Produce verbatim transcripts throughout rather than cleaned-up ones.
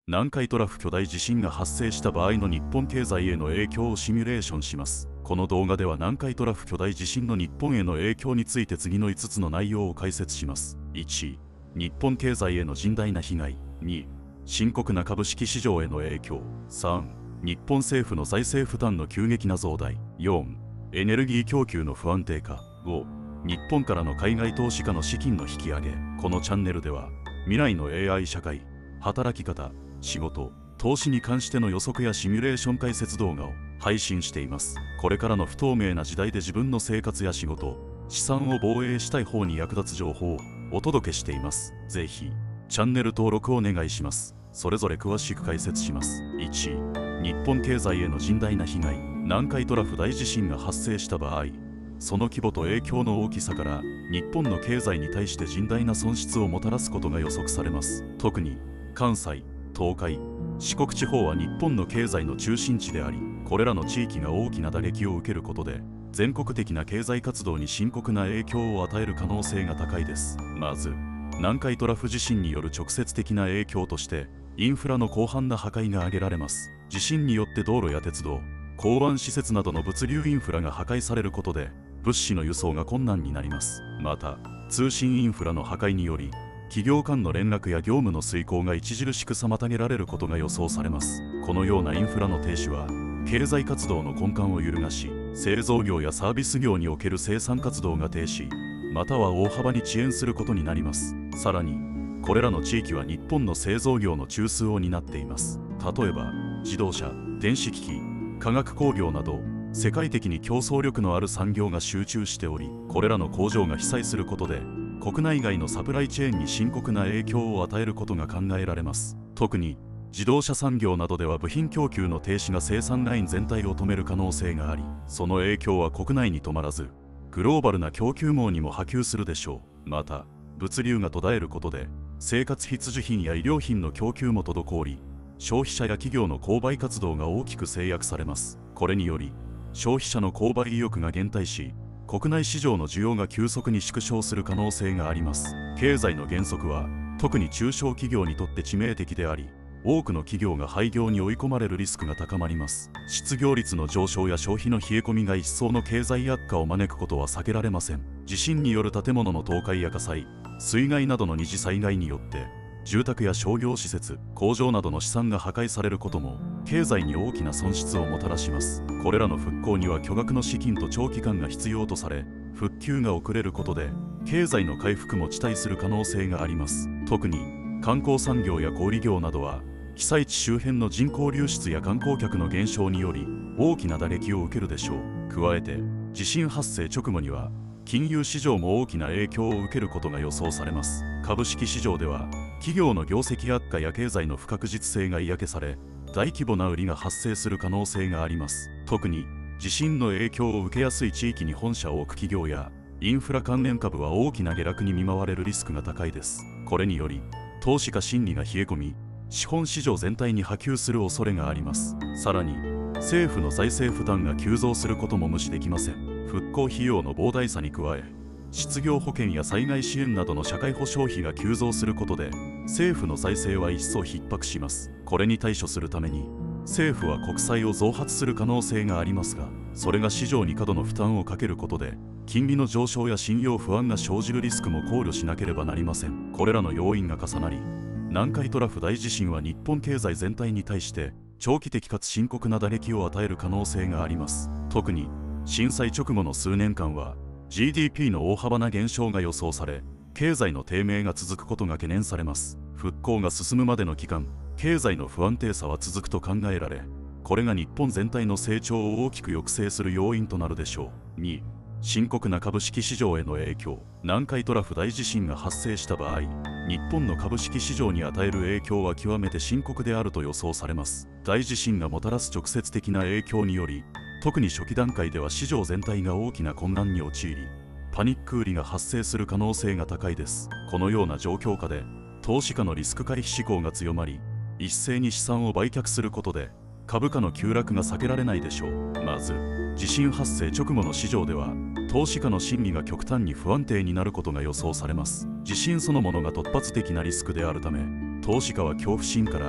南海トラフ巨大地震が発生した場合の日本経済への影響をシミュレーションします。この動画では南海トラフ巨大地震の日本への影響について次のいつつの内容を解説します。いち、日本経済への甚大な被害。に、深刻な株式市場への影響。さん、日本政府の財政負担の急激な増大。よん、エネルギー供給の不安定化。ご、日本からの海外投資家の資金の引き上げ。このチャンネルでは未来の エーアイ 社会、働き方、仕事、投資に関しての予測やシミュレーション解説動画を配信しています。これからの不透明な時代で自分の生活や仕事、資産を防衛したい方に役立つ情報をお届けしています。ぜひチャンネル登録をお願いします。それぞれ詳しく解説します。いち、日本経済への甚大な被害。南海トラフ大地震が発生した場合、その規模と影響の大きさから日本の経済に対して甚大な損失をもたらすことが予測されます。特に関西、東海、四国地方は日本の経済の中心地であり、これらの地域が大きな打撃を受けることで全国的な経済活動に深刻な影響を与える可能性が高いです。まず南海トラフ地震による直接的な影響としてインフラの広範な破壊が挙げられます。地震によって道路や鉄道、港湾施設などの物流インフラが破壊されることで物資の輸送が困難になります。また通信インフラの破壊により企業間の連絡や業務の遂行が著しく妨げられることが予想されます。このようなインフラの停止は経済活動の根幹を揺るがし、製造業やサービス業における生産活動が停止、または大幅に遅延することになります。さらにこれらの地域は日本の製造業の中枢を担っています。例えば自動車、電子機器、化学工業など世界的に競争力のある産業が集中しており、これらの工場が被災することで国内外のサプライチェーンに深刻な影響を与えることが考えられます。特に自動車産業などでは部品供給の停止が生産ライン全体を止める可能性があり、その影響は国内に止まらずグローバルな供給網にも波及するでしょう。また物流が途絶えることで生活必需品や医療品の供給も滞り、消費者や企業の購買活動が大きく制約されます。これにより消費者の購買意欲が減退し、国内市場の需要が急速に縮小する可能性があります。経済の減速は特に中小企業にとって致命的であり、多くの企業が廃業に追い込まれるリスクが高まります。失業率の上昇や消費の冷え込みが一層の経済悪化を招くことは避けられません。地震による建物の倒壊や火災、水害などの二次災害によって住宅や商業施設、工場などの資産が破壊されることも経済に大きな損失をもたらします。これらの復興には巨額の資金と長期間が必要とされ、復旧が遅れることで経済の回復も遅滞する可能性があります。特に観光産業や小売業などは被災地周辺の人口流出や観光客の減少により大きな打撃を受けるでしょう。加えて地震発生直後には金融市場も大きな影響を受けることが予想されます。株式市場では企業の業績悪化や経済の不確実性が嫌気され、大規模な売りが発生する可能性があります。特に地震の影響を受けやすい地域に本社を置く企業やインフラ関連株は大きな下落に見舞われるリスクが高いです。これにより投資家心理が冷え込み、資本市場全体に波及する恐れがあります。さらに政府の財政負担が急増することも無視できません。復興費用の膨大さに加え、失業保険や災害支援などの社会保障費が急増することで政府の財政は一層逼迫します。これに対処するために政府は国債を増発する可能性がありますが、それが市場に過度の負担をかけることで金利の上昇や信用不安が生じるリスクも考慮しなければなりません。これらの要因が重なり、南海トラフ大地震は日本経済全体に対して長期的かつ深刻な打撃を与える可能性があります。特に震災直後の数年間は ジーディーピー の大幅な減少が予想され、経済の低迷が続くことが懸念されます。復興が進むまでの期間、経済の不安定さは続くと考えられ、これが日本全体の成長を大きく抑制する要因となるでしょう。に、深刻な株式市場への影響。南海トラフ大地震が発生した場合、日本の株式市場に与える影響は極めて深刻であると予想されます。大地震がもたらす直接的な影響により、特に初期段階では市場全体が大きな混乱に陥り、パニック売りが発生する可能性が高いです。このような状況下で投資家のリスク回避志向が強まり、一斉に資産を売却することで株価の急落が避けられないでしょう。まず地震発生直後の市場では投資家の心理が極端に不安定になることが予想されます。地震そのものが突発的なリスクであるため、投資家は恐怖心から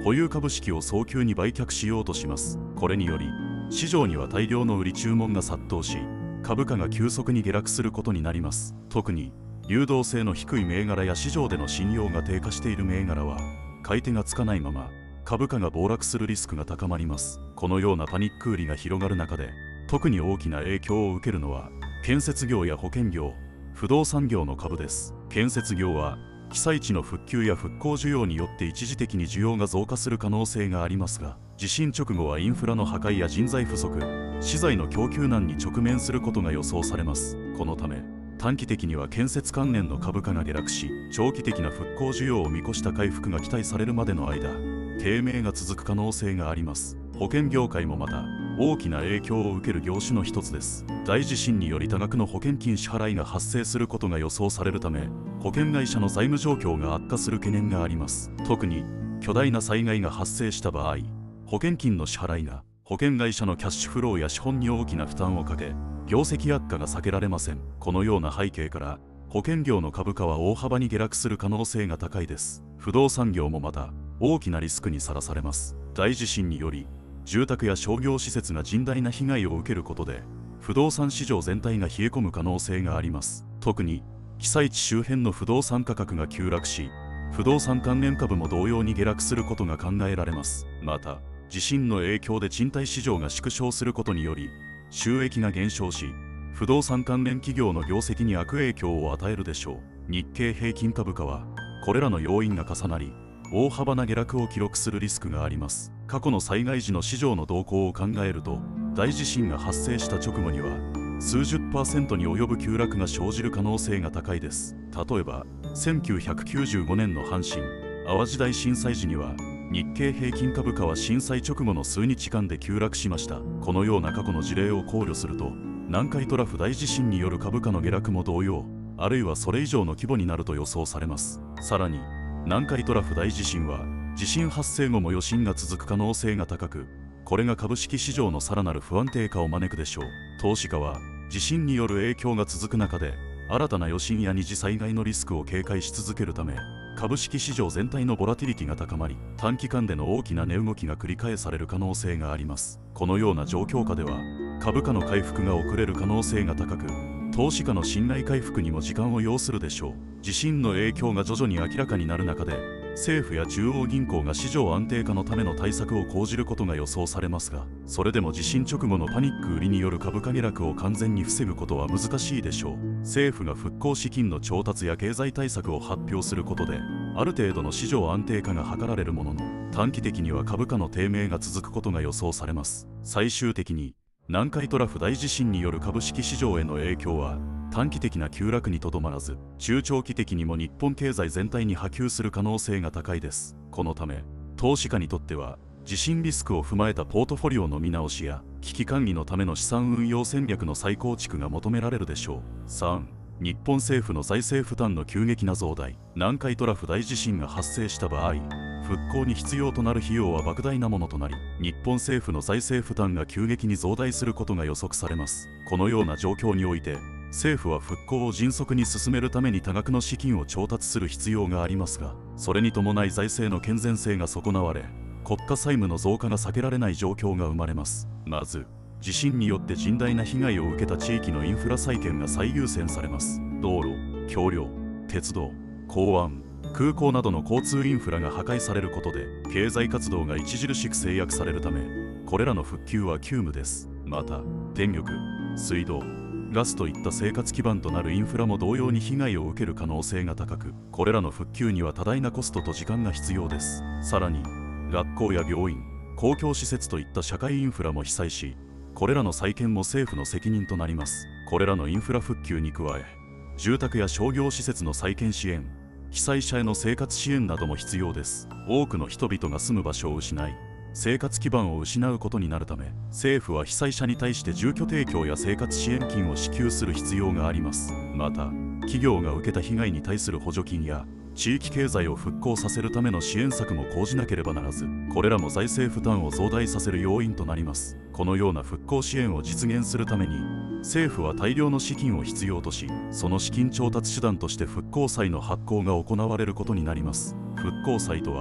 保有株式を早急に売却しようとします。これにより市場には大量の売り注文が殺到し、株価が急速に下落することになります。特に流動性の低い銘柄や市場での信用が低下している銘柄は買い手がつかないまま株価が暴落するリスクが高まります。このようなパニック売りが広がる中で、特に大きな影響を受けるのは建設業や保険業、不動産業の株です。建設業は被災地の復旧や復興需要によって一時的に需要が増加する可能性がありますが、地震直後はインフラの破壊や人材不足、資材の供給難に直面することが予想されます。このため短期的には建設関連の株価が下落し、長期的な復興需要を見越した回復が期待されるまでの間、低迷が続く可能性があります。保険業界もまた大きな影響を受ける業種の一つです。大地震により多額の保険金支払いが発生することが予想されるため、保険会社の財務状況が悪化する懸念があります。特に巨大な災害が発生した場合、保険金の支払いが保険会社のキャッシュフローや資本に大きな負担をかけ、業績悪化が避けられません。このような背景から保険業の株価は大幅に下落する可能性が高いです。不動産業もまた大きなリスクにさらされます。大地震により住宅や商業施設が甚大な被害を受けることで、不動産市場全体が冷え込む可能性があります。特に被災地周辺の不動産価格が急落し、不動産関連株も同様に下落することが考えられます。また地震の影響で賃貸市場が縮小することにより収益が減少し、不動産関連企業の業績に悪影響を与えるでしょう。日経平均株価はこれらの要因が重なり、大幅な下落を記録するリスクがあります。過去の災害時の市場の動向を考えると、大地震が発生した直後には数十パーセントに及ぶ急落が生じる可能性が高いです。例えばせんきゅうひゃくきゅうじゅうごねんの阪神・淡路大震災時には日経平均株価は震災直後の数日間で急落しました。このような過去の事例を考慮すると、南海トラフ大地震による株価の下落も同様、あるいはそれ以上の規模になると予想されます。さらに南海トラフ大地震は地震発生後も余震が続く可能性が高く、これが株式市場のさらなる不安定化を招くでしょう。投資家は地震による影響が続く中で新たな余震や二次災害のリスクを警戒し続けるため、株式市場全体のボラティリティが高まり、短期間での大きな値動きが繰り返される可能性があります。このような状況下では株価の回復が遅れる可能性が高く、投資家の信頼回復にも時間を要するでしょう。地震の影響が徐々に明らかになる中で、政府や中央銀行が市場安定化のための対策を講じることが予想されますが、それでも地震直後のパニック売りによる株価下落を完全に防ぐことは難しいでしょう。政府が復興資金の調達や経済対策を発表することで、ある程度の市場安定化が図られるものの、短期的には株価の低迷が続くことが予想されます。最終的に南海トラフ大地震による株式市場への影響は短期的な急落にとどまらず、中長期的にも日本経済全体に波及する可能性が高いです。このため投資家にとっては地震リスクを踏まえたポートフォリオの見直しや危機管理のための資産運用戦略の再構築が求められるでしょう。さん、日本政府の財政負担の急激な増大。南海トラフ大地震が発生した場合、復興に必要となる費用は莫大なものとなり、日本政府の財政負担が急激に増大することが予測されます。このような状況において、政府は復興を迅速に進めるために多額の資金を調達する必要がありますが、それに伴い財政の健全性が損なわれ、国家債務の増加が避けられない状況が生まれます。まず、地震によって甚大な被害を受けた地域のインフラ再建が最優先されます。道路、橋梁、鉄道、港湾、空港などの交通インフラが破壊されることで経済活動が著しく制約されるため、これらの復旧は急務です。また電力、水道、ガスといった生活基盤となるインフラも同様に被害を受ける可能性が高く、これらの復旧には多大なコストと時間が必要です。さらに学校や病院、公共施設といった社会インフラも被災し、これらの再建も政府の責任となります。これらのインフラ復旧に加え、住宅や商業施設の再建支援、被災者への生活支援なども必要です。多くの人々が住む場所を失い、生活基盤を失うことになるため、政府は被災者に対して住居提供や生活支援金を支給する必要があります。また、企業が受けた被害に対する補助金や地域経済を復興させるための支援策も講じなければならず、これらも財政負担を増大させる要因となります。このような復興支援を実現するために、政府は大量の資金を必要とし、その資金調達手段として復興債の発行が行われることになります。復興債とは、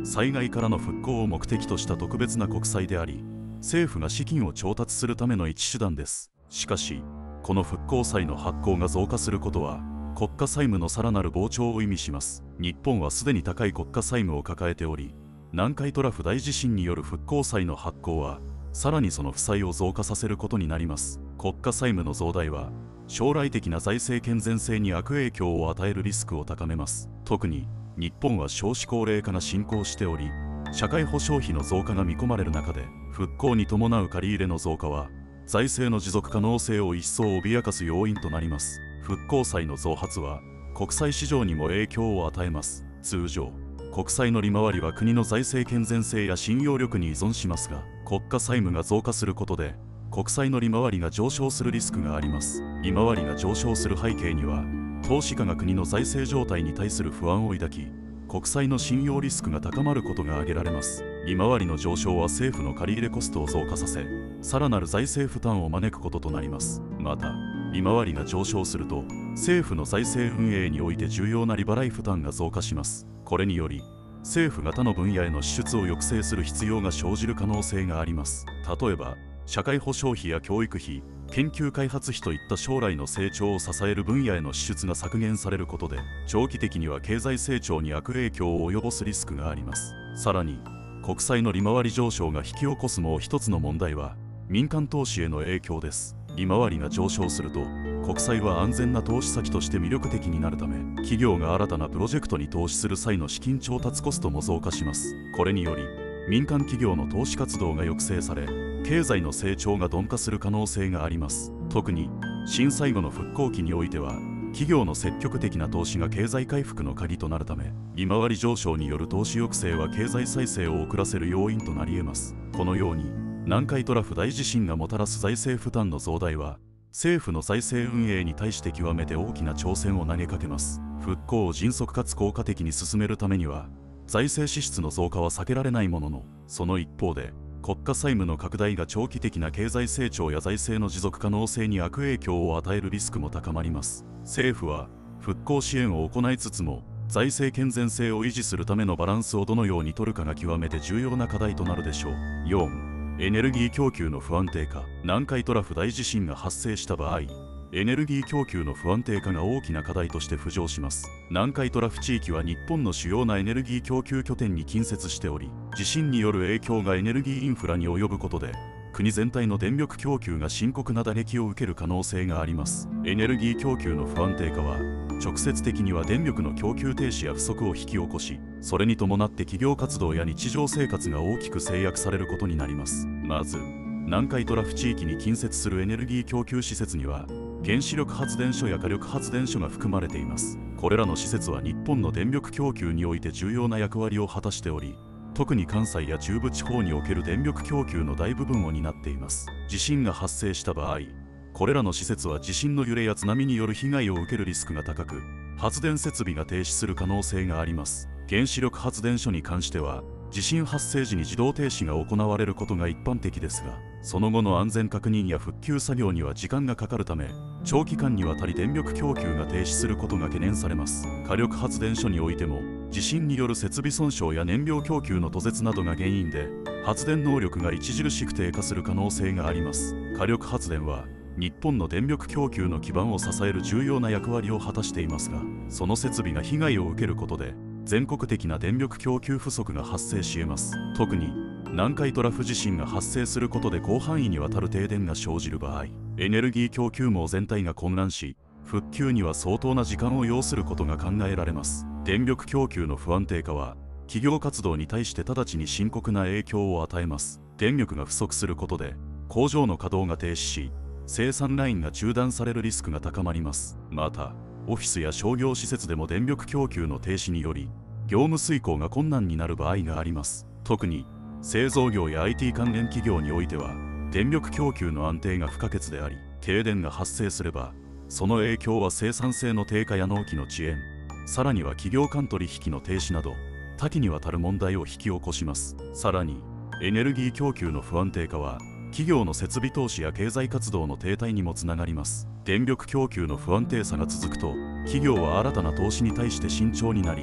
災害からの復興を目的とした特別な国債であり、政府が資金を調達するための一手段です。しかし、この復興債の発行が増加することは、国家債務のさらなる膨張を意味します。日本はすでに高い国家債務を抱えており、南海トラフ大地震による復興債の発行は、さらにその負債を増加させることになります。国家債務の増大は、将来的な財政健全性に悪影響を与えるリスクを高めます。特に、日本は少子高齢化が進行しており、社会保障費の増加が見込まれる中で、復興に伴う借り入れの増加は、財政の持続可能性を一層脅かす要因となります。復興債の増発は、国債市場にも影響を与えます。通常、国債の利回りは国の財政健全性や信用力に依存しますが、国家債務が増加することで、国債の利回りが上昇するリスクがあります。利回りが上昇する背景には、投資家が国の財政状態に対する不安を抱き、国債の信用リスクが高まることが挙げられます。利回りの上昇は政府の借り入れコストを増加させ、さらなる財政負担を招くこととなります。また、利回りが上昇すると、政府の財政運営において重要な利払い負担が増加します。これにより、政府が他の分野への支出を抑制する必要が生じる可能性があります。例えば、社会保障費や教育費、研究開発費といった将来の成長を支える分野への支出が削減されることで、長期的には経済成長に悪影響を及ぼすリスクがあります。さらに、国債の利回り上昇が引き起こすもう一つの問題は、民間投資への影響です。利回りが上昇すると、国債は安全な投資先として魅力的になるため、企業が新たなプロジェクトに投資する際の資金調達コストも増加します。これにより、民間企業の投資活動が抑制され、経済の成長が鈍化する可能性があります。特に、震災後の復興期においては、企業の積極的な投資が経済回復の鍵となるため、利回り上昇による投資抑制は経済再生を遅らせる要因となり得ます。このように、南海トラフ大地震がもたらす財政負担の増大は、政府の財政運営に対して極めて大きな挑戦を投げかけます。復興を迅速かつ効果的に進めるためには、財政支出の増加は避けられないものの、その一方で、国家債務の拡大が長期的な経済成長や財政の持続可能性に悪影響を与えるリスクも高まります。政府は、復興支援を行いつつも、財政健全性を維持するためのバランスをどのように取るかが極めて重要な課題となるでしょう。よん、エネルギー供給の不安定化。南海トラフ大地震が発生した場合、エネルギー供給の不安定化が大きな課題として浮上します。南海トラフ地域は日本の主要なエネルギー供給拠点に近接しており、地震による影響がエネルギーインフラに及ぶことで、国全体の電力供給が深刻な打撃を受ける可能性があります。エネルギー供給の不安定化は、直接的には電力の供給停止や不足を引き起こし、それに伴って企業活動や日常生活が大きく制約されることになります。まず、南海トラフ地域に近接するエネルギー供給施設には、原子力発電所や火力発電所が含まれています。これらの施設は日本の電力供給において重要な役割を果たしており、特に関西や中部地方における電力供給の大部分を担っています。地震が発生した場合、これらの施設は地震の揺れや津波による被害を受けるリスクが高く、発電設備が停止する可能性があります。原子力発電所に関しては、地震発生時に自動停止が行われることが一般的ですが、その後の安全確認や復旧作業には時間がかかるため、長期間にわたり電力供給が停止することが懸念されます。火力発電所においても、地震による設備損傷や燃料供給の途絶などが原因で、発電能力が著しく低下する可能性があります。火力発電は、日本の電力供給の基盤を支える重要な役割を果たしていますが、その設備が被害を受けることで、全国的な電力供給不足が発生し得ます。特に、南海トラフ地震が発生することで広範囲にわたる停電が生じる場合、エネルギー供給網全体が混乱し、復旧には相当な時間を要することが考えられます。電力供給の不安定化は、企業活動に対して直ちに深刻な影響を与えます。電力が不足することで、工場の稼働が停止し、生産ラインが中断されるリスクが高まります。また、オフィスや商業施設でも電力供給の停止により、業務遂行が困難になる場合があります。特に、製造業や アイティー 関連企業においては、電力供給の安定が不可欠であり、停電が発生すれば、その影響は生産性の低下や納期の遅延、さらには企業間取引の停止など、多岐にわたる問題を引き起こします。さらに、エネルギー供給の不安定化は、企業の設備投資や経済活動の停滞にもつながります。電力供給の不安定さが続くと、企業は新たな投資に対して慎重になり、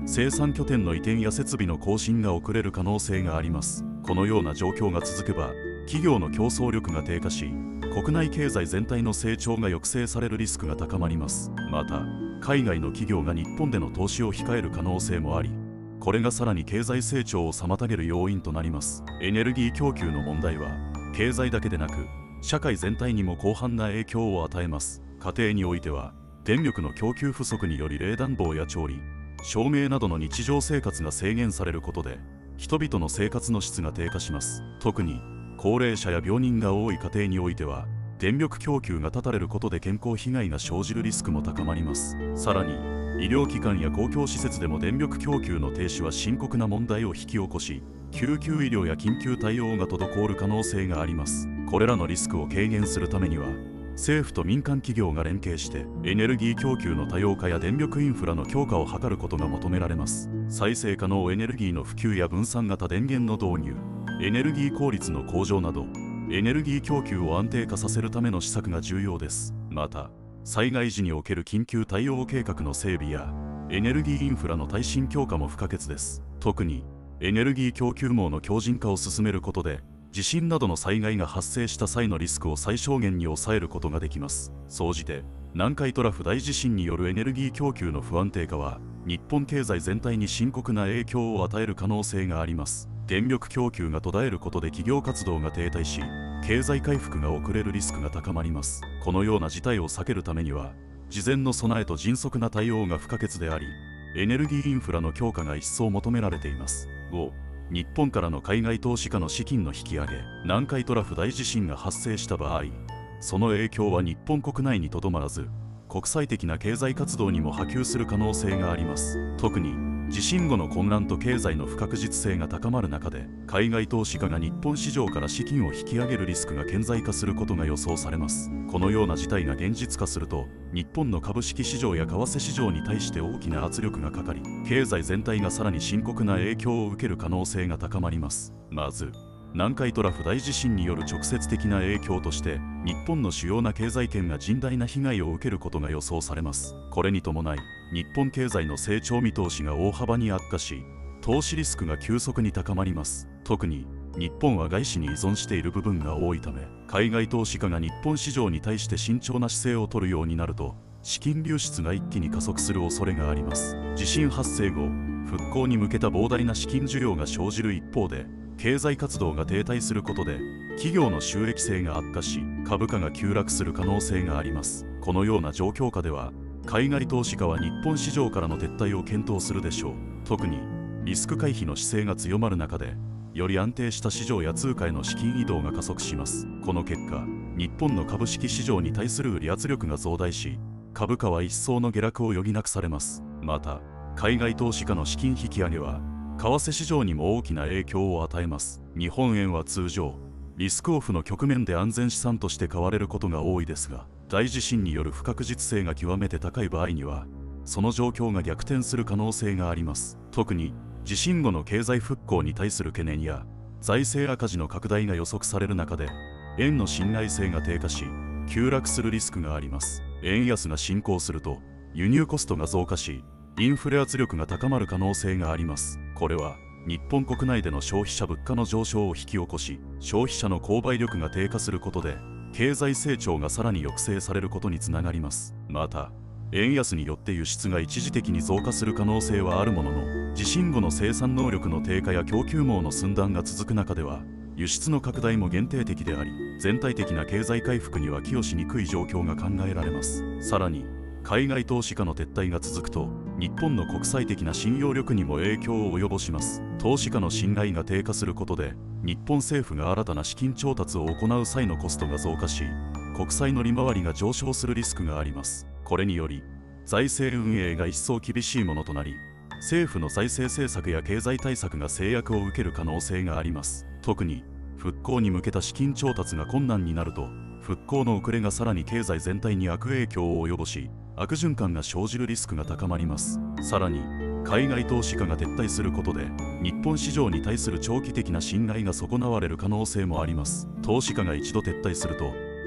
生産拠点の移転や設備の更新が遅れる可能性があります。このような状況が続けば、企業の競争力が低下し、国内経済全体の成長が抑制されるリスクが高まります。また、海外の企業が日本での投資を控える可能性もあり、これがさらに経済成長を妨げる要因となります。エネルギー供給の問題は、経済だけでなく、社会全体にも広範な影響を与えます。家庭においては、電力の供給不足により冷暖房や調理、照明などの日常生活が制限されることで、人々の生活の質が低下します。特に、高齢者や病人が多い家庭においては、電力供給が断たれることで健康被害が生じるリスクも高まります。さらに、医療機関や公共施設でも電力供給の停止は深刻な問題を引き起こし、救急医療や緊急対応が滞る可能性があります。これらのリスクを軽減するためには、政府と民間企業が連携してエネルギー供給の多様化や電力インフラの強化を図ることが求められます。再生可能エネルギーの普及や分散型電源の導入、エネルギー効率の向上など、エネルギー供給を安定化させるための施策が重要です。また、災害時における緊急対応計画の整備やエネルギーインフラの耐震強化も不可欠です。特にエネルギー供給網の強靭化を進めることで、地震などの災害が発生した際のリスクを最小限に抑えることができます。総じて、南海トラフ大地震によるエネルギー供給の不安定化は、日本経済全体に深刻な影響を与える可能性があります。電力供給が途絶えることで企業活動が停滞し、経済回復が遅れるリスクが高まります。このような事態を避けるためには、事前の備えと迅速な対応が不可欠であり、エネルギーインフラの強化が一層求められています。ご、日本からの海外投資家の資金の引き上げ。南海トラフ大地震が発生した場合、その影響は日本国内にとどまらず、国際的な経済活動にも波及する可能性があります。特に地震後の混乱と経済の不確実性が高まる中で、海外投資家が日本市場から資金を引き上げるリスクが顕在化することが予想されます。このような事態が現実化すると、日本の株式市場や為替市場に対して大きな圧力がかかり、経済全体がさらに深刻な影響を受ける可能性が高まります。まず、南海トラフ大地震による直接的な影響として、日本の主要な経済圏が甚大な被害を受けることが予想されます。これに伴い、日本経済の成長見通しが大幅に悪化し、投資リスクが急速に高まります。特に、日本は外資に依存している部分が多いため、海外投資家が日本市場に対して慎重な姿勢を取るようになると、資金流出が一気に加速する恐れがあります。地震発生後、復興に向けた膨大な資金需要が生じる一方で、経済活動が停滞することで、企業の収益性が悪化し、株価が急落する可能性があります。このような状況下では、海外投資家は日本市場からの撤退を検討するでしょう。特に、リスク回避の姿勢が強まる中で、より安定した市場や通貨への資金移動が加速します。この結果、日本の株式市場に対する売り圧力が増大し、株価は一層の下落を余儀なくされます。また、海外投資家の資金引き上げは、為替市場にも大きな影響を与えます。日本円は通常、リスクオフの局面で安全資産として買われることが多いですが、大地震による不確実性が極めて高い場合には、その状況が逆転する可能性があります。特に、地震後の経済復興に対する懸念や、財政赤字の拡大が予測される中で、円の信頼性が低下し、急落するリスクがあります。円安が進行すると、輸入コストが増加し、インフレ圧力が高まる可能性があります。これは、日本国内での消費者物価の上昇を引き起こし、消費者の購買力が低下することで、経済成長がさらに抑制されることにつながります。また、円安によって輸出が一時的に増加する可能性はあるものの、地震後の生産能力の低下や供給網の寸断が続く中では、輸出の拡大も限定的であり、全体的な経済回復には寄与しにくい状況が考えられます。さらに、海外投資家の撤退が続くと、日本の国際的な信用力にも影響を及ぼします。投資家の信頼が低下することで、日本政府が新たな資金調達を行う際のコストが増加し、国債の利回りが上昇するリスクがあります。これにより、財政運営が一層厳しいものとなり、政府の財政政策や経済対策が制約を受ける可能性があります。特に、復興に向けた資金調達が困難になると、復興の遅れがさらに経済全体に悪影響を及ぼし、悪循環が生じるリスクが高まります。さらに、海外投資家が撤退することで、日本市場に対する長期的な信頼が損なわれる可能性もあります。投資家が一度撤退すると、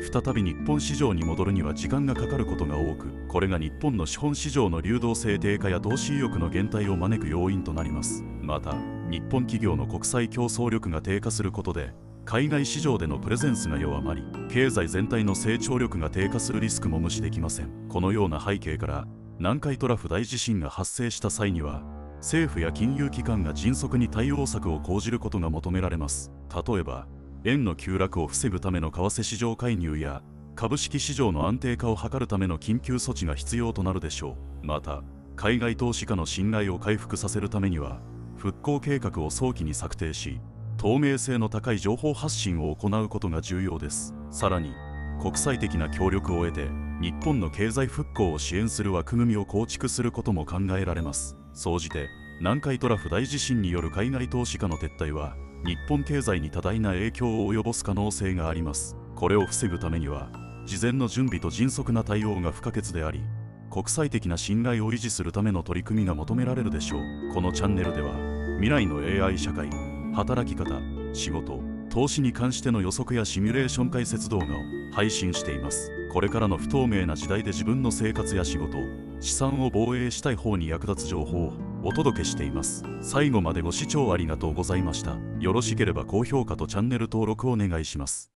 再び日本市場に戻るには時間がかかることが多く、これが日本の資本市場の流動性低下や投資意欲の減退を招く要因となります。また、日本企業の国際競争力が低下することで、海外市場でのプレゼンスが弱まり、経済全体の成長力が低下するリスクも無視できません。このような背景から、南海トラフ大地震が発生した際には、政府や金融機関が迅速に対応策を講じることが求められます。例えば、円の急落を防ぐための為替市場介入や、株式市場の安定化を図るための緊急措置が必要となるでしょう。また、海外投資家の信頼を回復させるためには、復興計画を早期に策定し、透明性の高い情報発信を行うことが重要です。さらに、国際的な協力を得て、日本の経済復興を支援する枠組みを構築することも考えられます。総じて、南海トラフ大地震による海外投資家の撤退は、日本経済に多大な影響を及ぼす可能性があります。これを防ぐためには、事前の準備と迅速な対応が不可欠であり、国際的な信頼を維持するための取り組みが求められるでしょう。このチャンネルでは、未来の エーアイ 社会、働き方、仕事、投資に関しての予測やシミュレーション解説動画を配信しています。これからの不透明な時代で自分の生活や仕事、資産を防衛したい方に役立つ情報をお届けしています。最後までご視聴ありがとうございました。よろしければ高評価とチャンネル登録をお願いします。